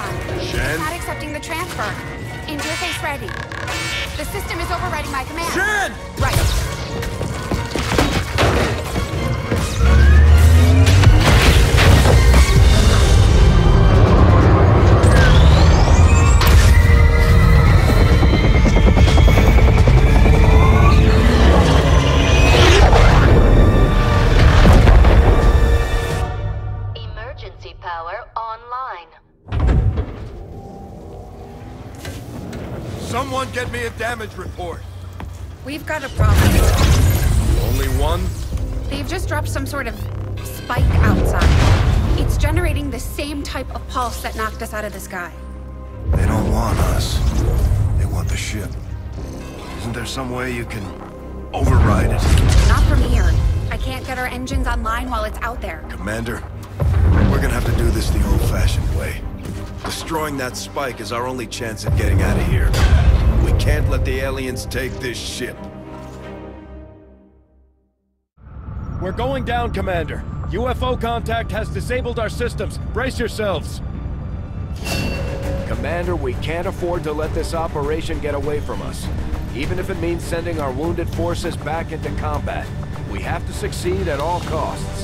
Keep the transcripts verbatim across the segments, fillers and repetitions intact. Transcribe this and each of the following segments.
Wi-Fi. Shen? It's not accepting the transfer. Interface ready. The system is overriding my command. Shen! Right. Emergency power online. Someone get me a damage report. We've got a problem. Only one? They've just dropped some sort of spike outside. It's generating the same type of pulse that knocked us out of the sky. They don't want us. They want the ship. Isn't there some way you can override it? Not from here. I can't get our engines online while it's out there. Commander, we're gonna have to do this the old-fashioned way. Destroying that spike is our only chance at getting out of here. We can't let the aliens take this ship. We're going down, Commander. U F O contact has disabled our systems. Brace yourselves. Commander, we can't afford to let this operation get away from us. Even if it means sending our wounded forces back into combat. We have to succeed at all costs.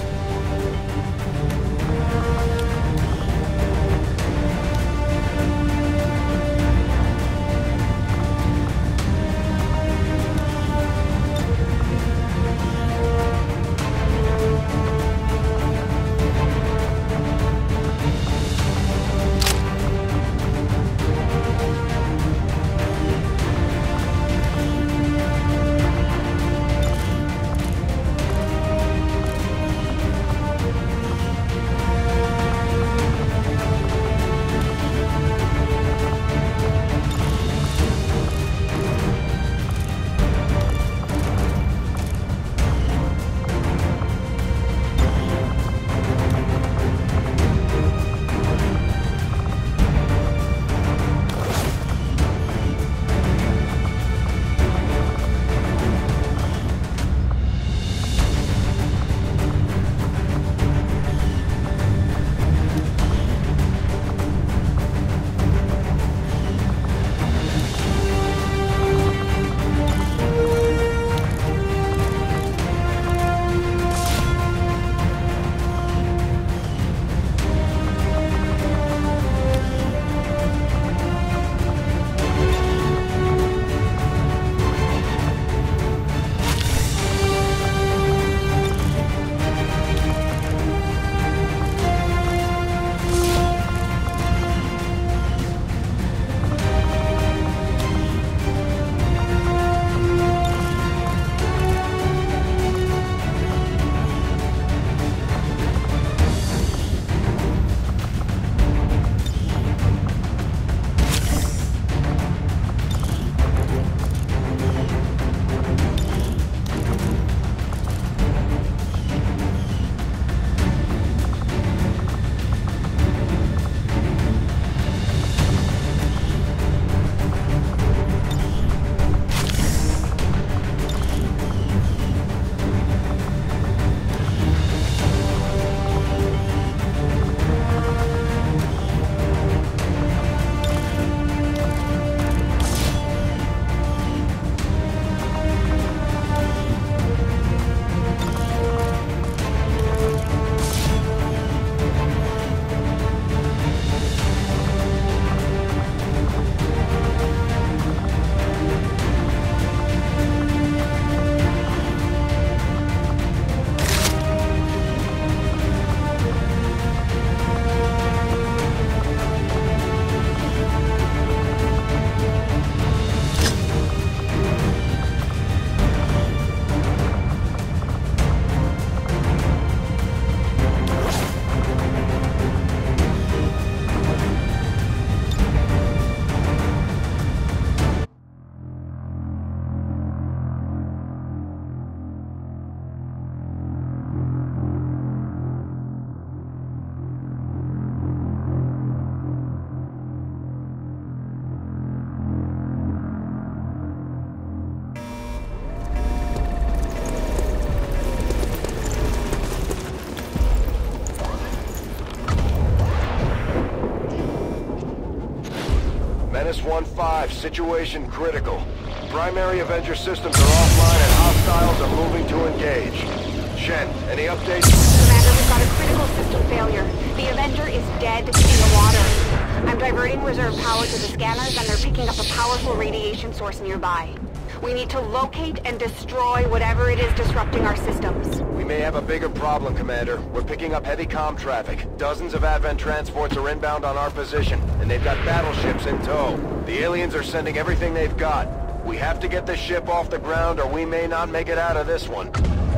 Menace one five, situation critical. Primary Avenger systems are offline and hostiles are moving to engage. Shen, any updates? Commander, we've got a critical system failure. The Avenger is dead in the water. I'm diverting reserve power to the scanners and they're picking up a powerful radiation source nearby. We need to locate and destroy whatever it is disrupting our systems. We may have a bigger problem, Commander. We're picking up heavy comm traffic. Dozens of Advent transports are inbound on our position, and they've got battleships in tow. The aliens are sending everything they've got. We have to get this ship off the ground, or we may not make it out of this one.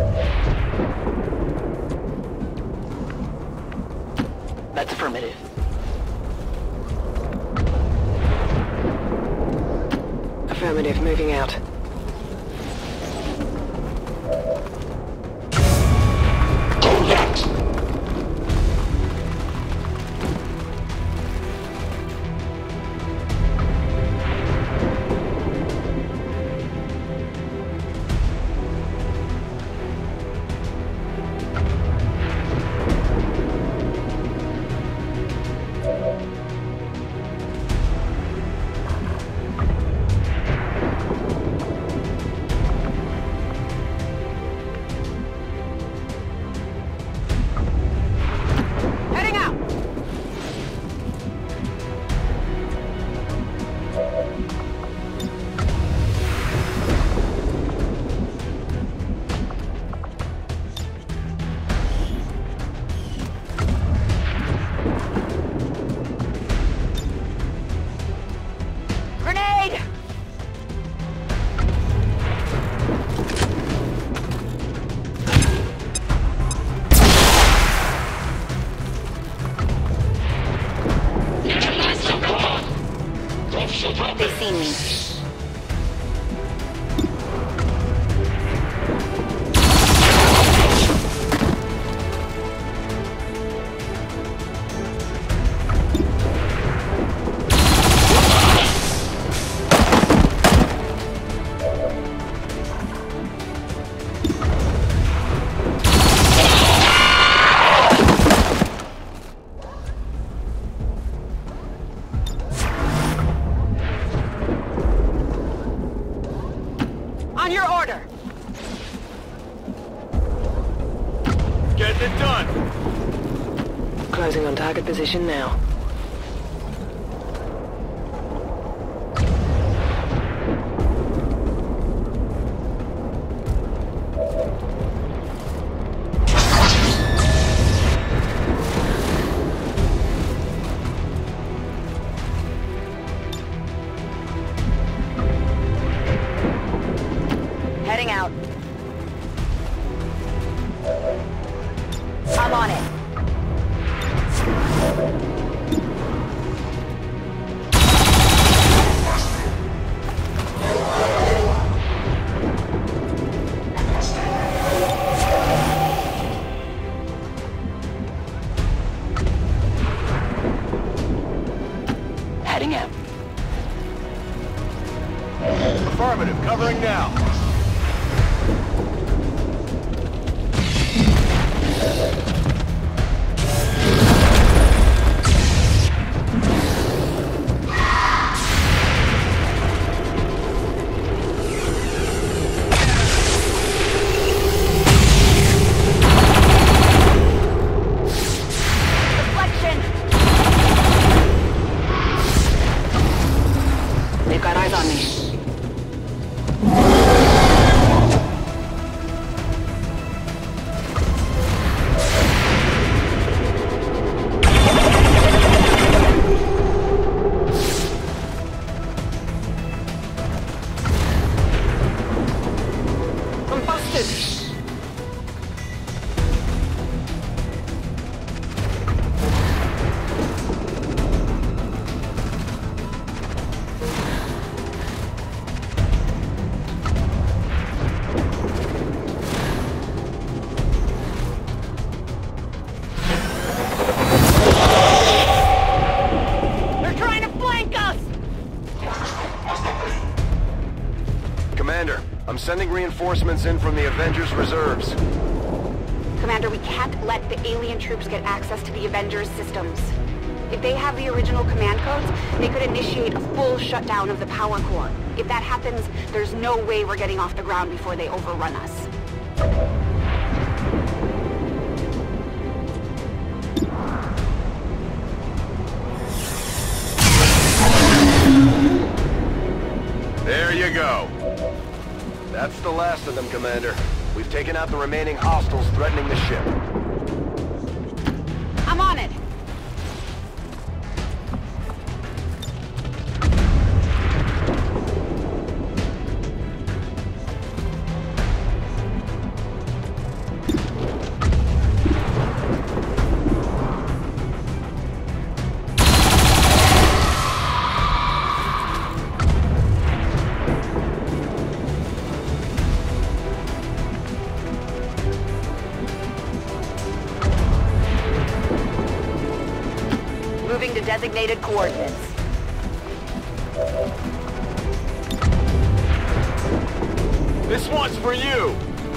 That's affirmative. Affirmative, moving out. They've seen me. On your order! Getting it done! Closing on target position now. Heading out. I'm on it. Heading out. Affirmative, covering now. They've got eyes on me. I'm busted. Commander, I'm sending reinforcements in from the Avengers reserves. Commander, we can't let the alien troops get access to the Avengers systems. If they have the original command codes, they could initiate a full shutdown of the power core. If that happens, there's no way we're getting off the ground before they overrun us. There you go. That's the last of them, Commander. We've taken out the remaining hostiles threatening the ship. I'm on it. Moving to designated coordinates. This one's for you!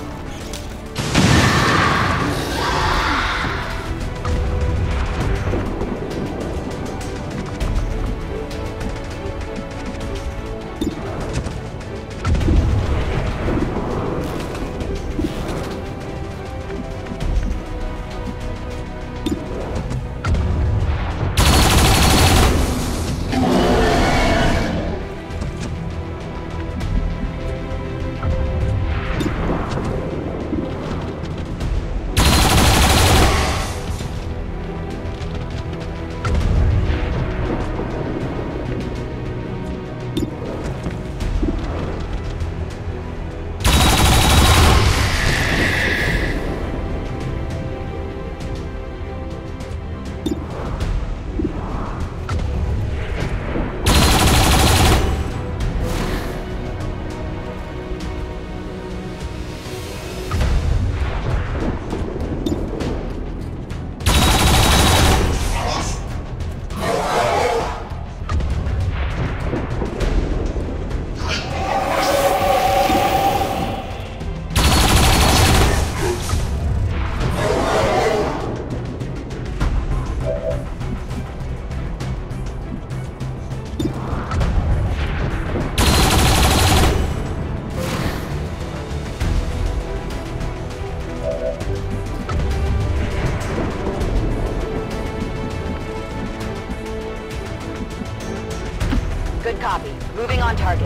Good copy. Moving on target.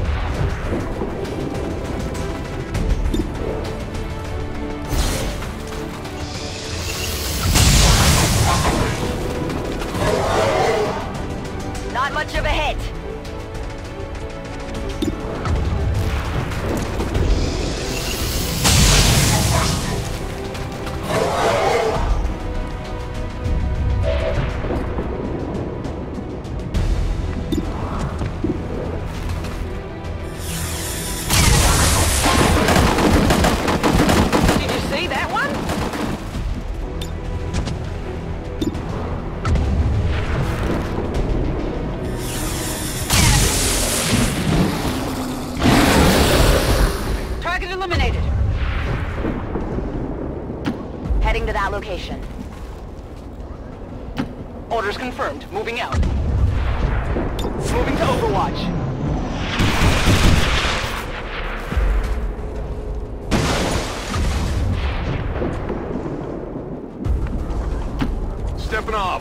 Not much of a hit. Eliminated. Heading to that location. Orders confirmed. Moving out. Moving to Overwatch. Stepping off.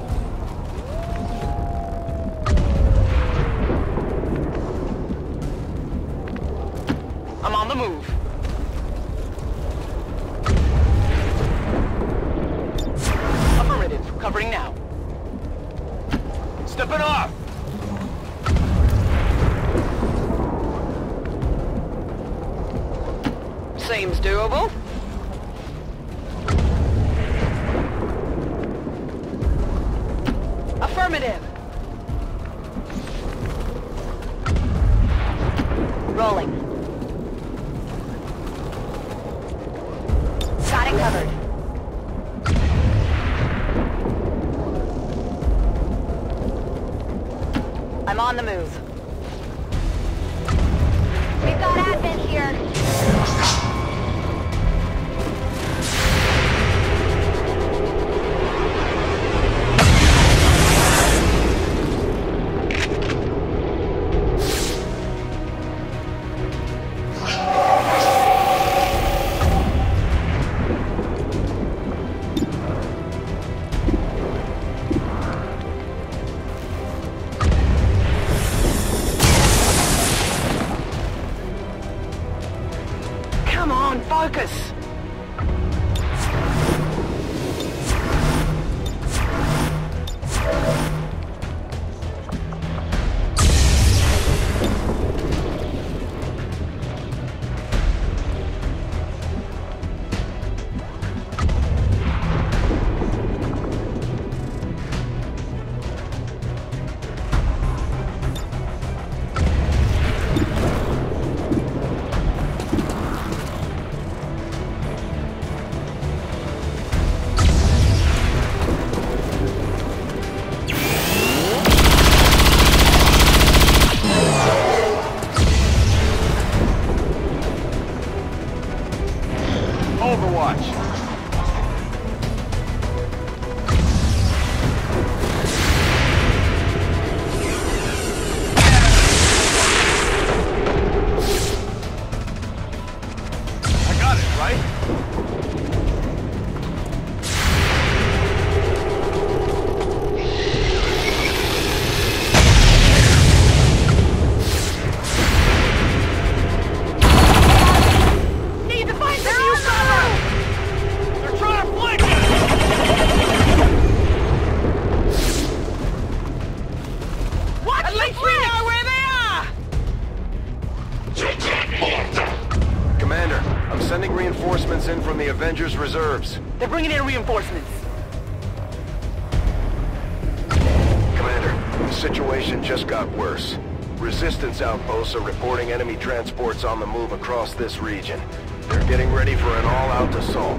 I'm on the move. Affirmative. Covering now. Stepping off! Seems doable. Affirmative. Rolling. Got it covered. I'm on the move. We've got Advent here. Focus! Overwatch. I got it, right? Need to find some new cover! They're trying to flank us! What? At least we know where they are! Commander, I'm sending reinforcements in from the Avengers reserves. They're bringing in reinforcements. Commander, the situation just got worse. Resistance outposts are reporting enemy transports on the move across this region. They're getting ready for an all-out assault.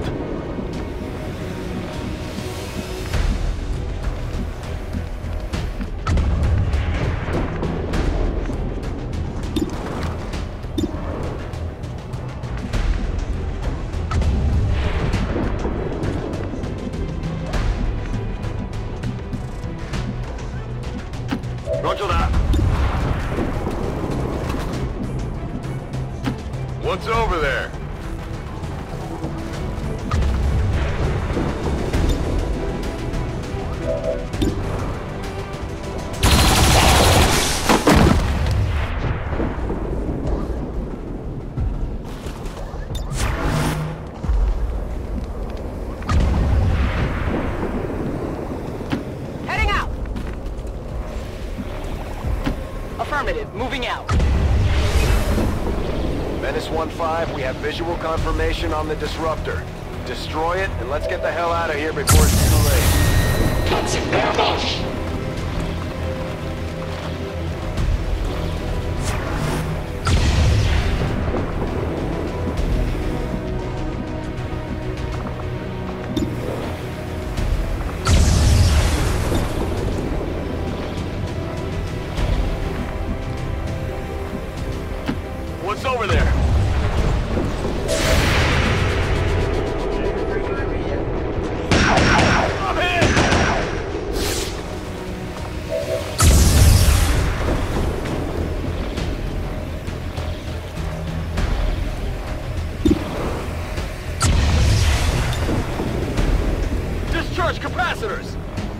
Roger that. What's over there? Heading out! Affirmative, moving out. Menace one five, we have visual confirmation on the disruptor. Destroy it, and let's get the hell out of here before it's too late. What's over there? I'm hit! Discharge capacitors!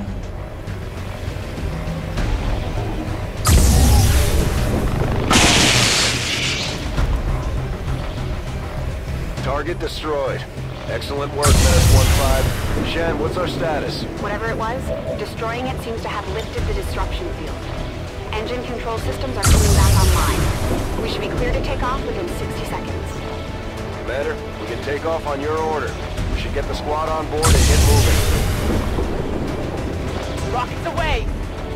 Target destroyed. Excellent work, Menace one five. Shen, what's our status? Whatever it was, destroying it seems to have lifted the disruption field. Engine control systems are coming back online. We should be clear to take off within sixty seconds. Commander, we can take off on your order. We should get the squad on board and get moving. Rockets away!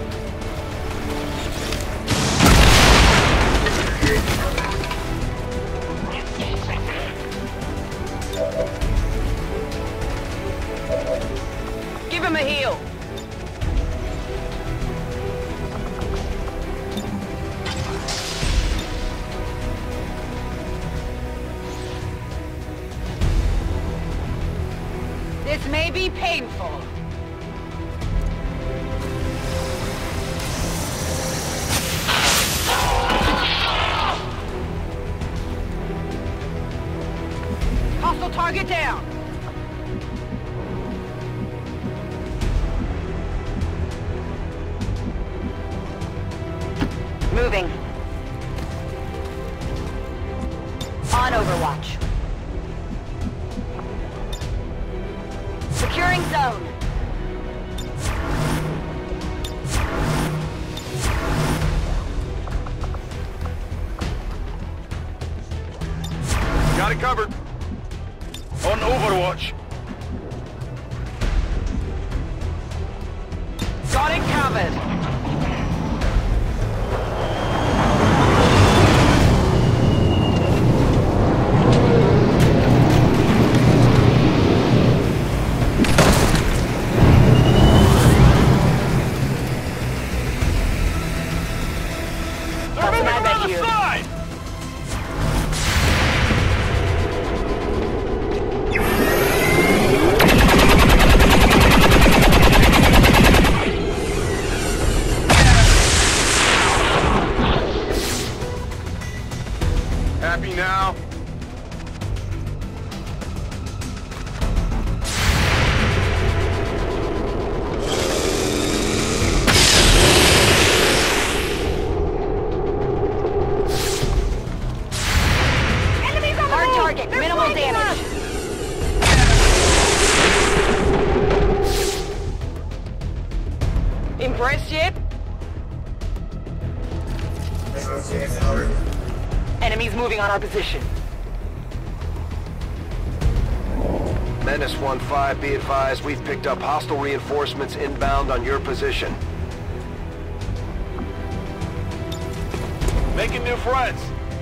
Give him a heel! This may be painful. Hostile target down! Moving. On Overwatch. Securing zone. Got it covered. On Overwatch. Got it covered. Moving around the side! Happy now? Hard target, minimal damage. Impressed yet? Enemies moving on our position. Menace one five, be advised, we've picked up hostile reinforcements inbound on your position. Making new friends.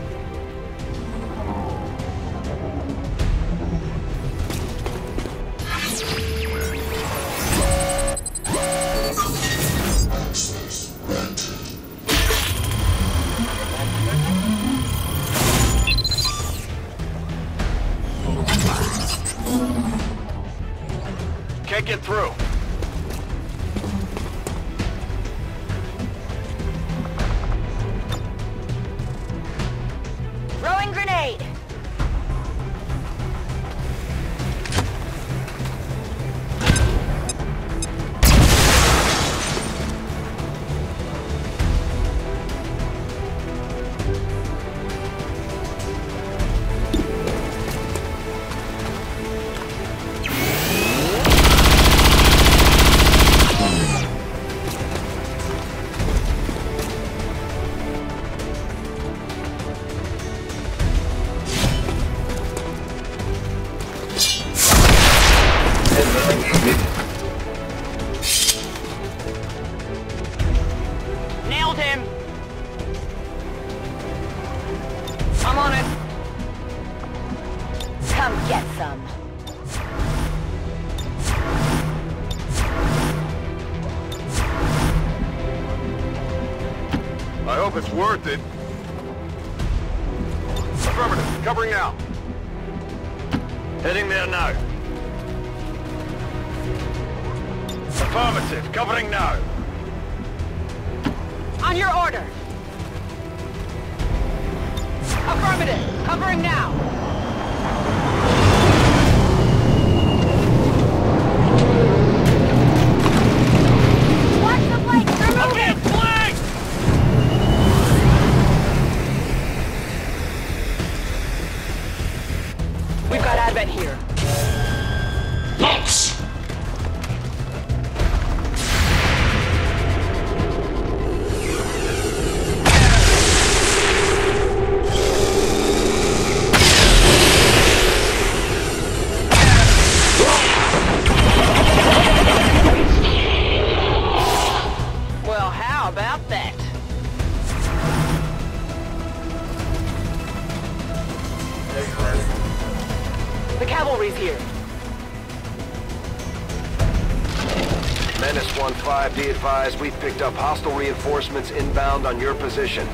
Can't get through. Throwing grenade. Nailed him! I'm on it. Come get some. I hope it's worth it. Affirmative, covering now. Heading there now. Affirmative, covering now. On your order. Affirmative, covering now. Watch the flank. They're moving. Okay, flank! We've got Advent here. Lux! Well, how about that? The cavalry's here. Menace one five, be advised, we've picked up hostile reinforcements inbound on your position.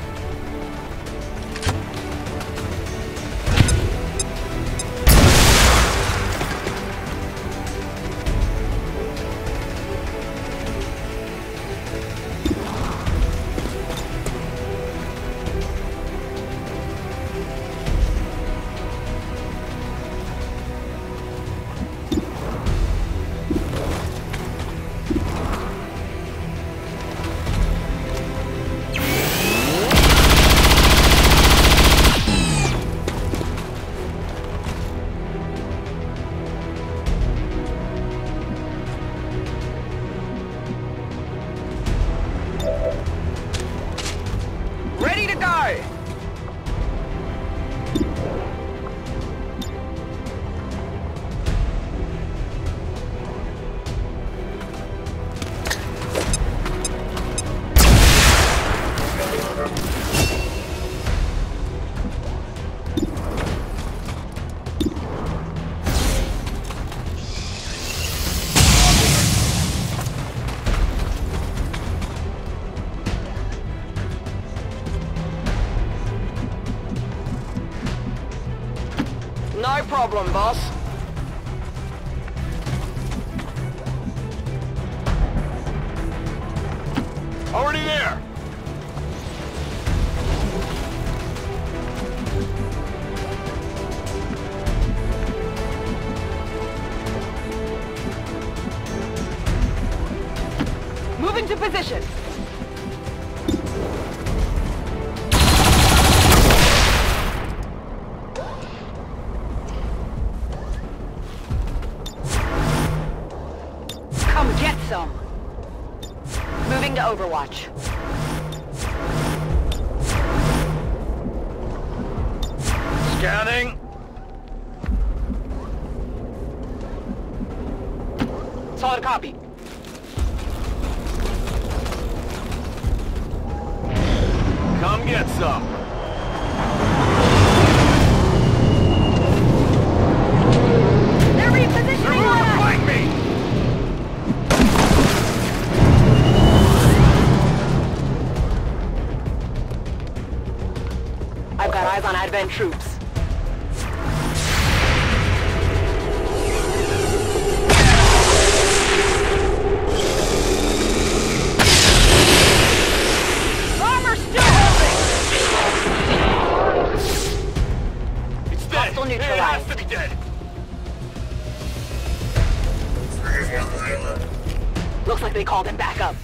No problem, boss. Already there! Move into position. Come get some. Moving to Overwatch. Scanning. Solid copy. Come get some. They're repositioning They're moving to fight me! I've got eyes on Advent troops. Armor still holding! It's dead. Hostile It has neutralized. to be dead. Looks like they called him back up.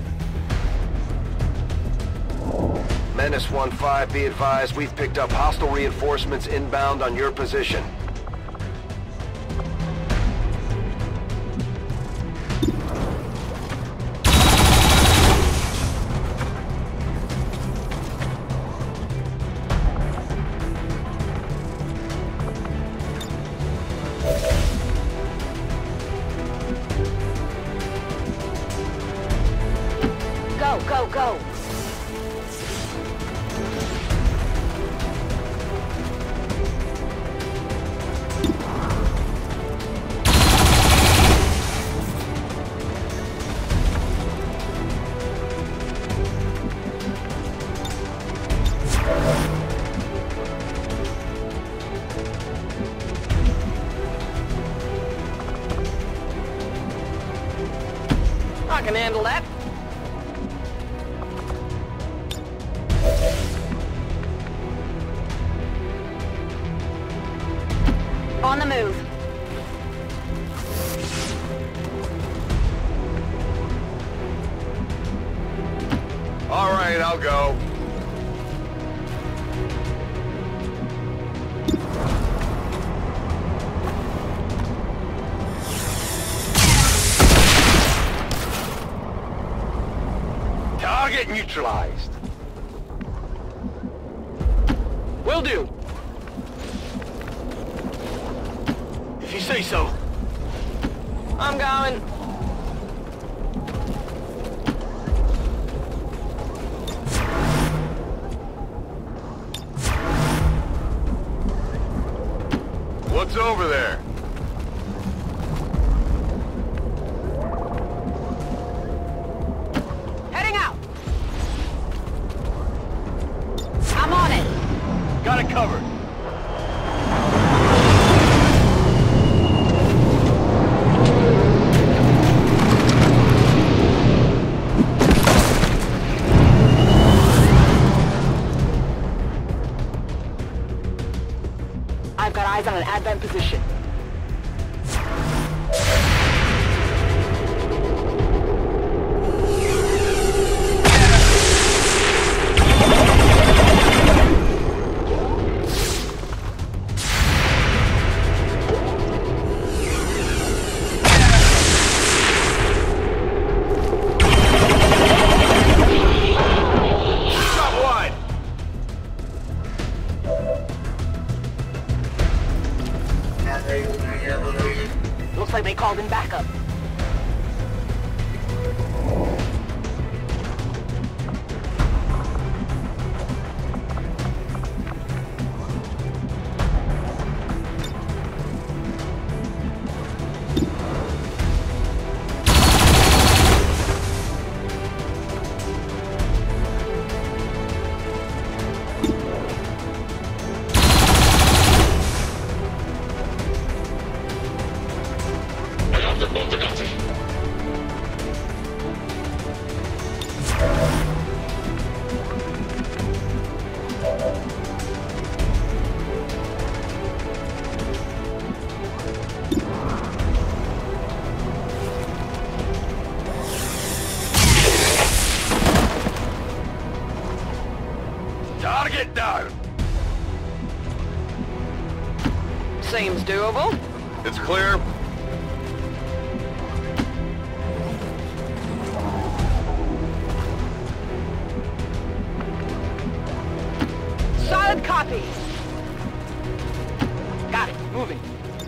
Menace one five, be advised, we've picked up hostile reinforcements inbound on your position. Go, go, go! I can handle that. On the move. All right, I'll go. Target neutralized. Will do. If you say so. I'm going. What's over there? Heading out. I'm on it. Got it covered. I've got eyes on an Advent position. Shot wide. Looks like they called in backup. Target down! Seems doable. It's clear. Solid copy. Got it. Moving.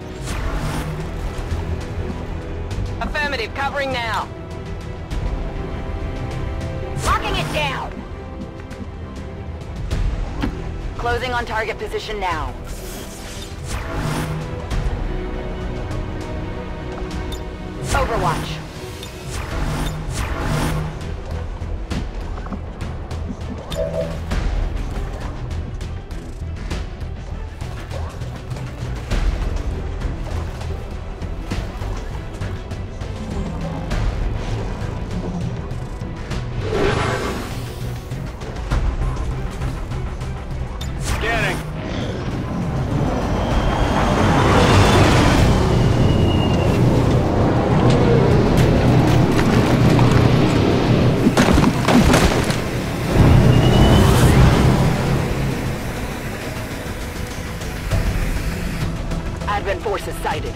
Affirmative. Covering now. Locking it down! Closing on target position now. Overwatch. Advent forces sighted.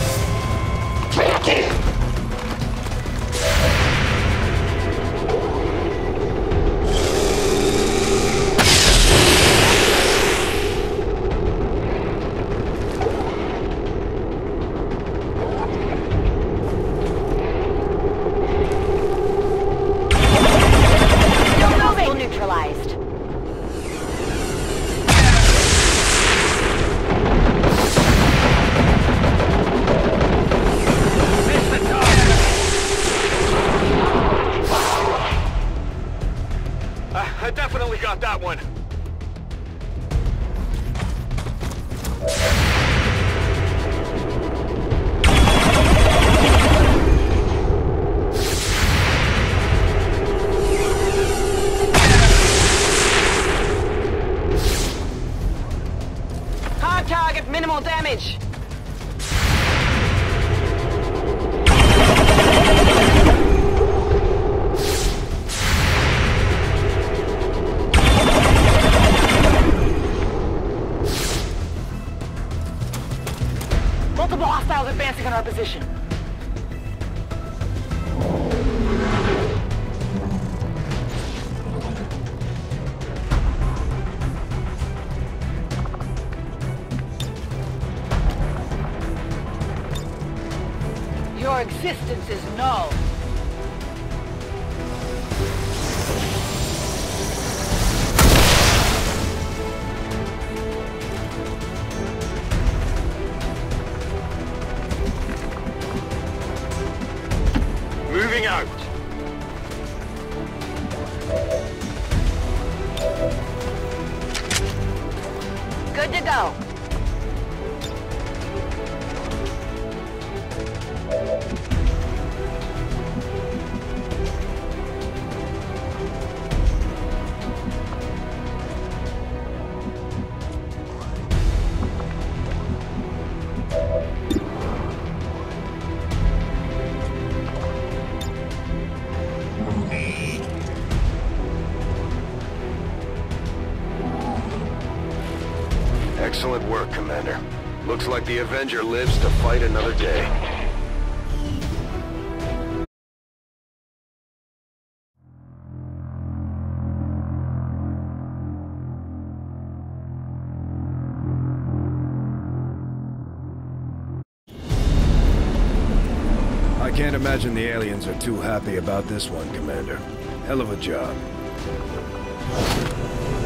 Hostile neutralized. I definitely got that one. Hard target, minimal damage. Multiple hostiles advancing on our position. Your existence is null. Moving out. Good to go. Excellent work, Commander. Looks like the Avenger lives to fight another day. I can't imagine the aliens are too happy about this one, Commander. Hell of a job.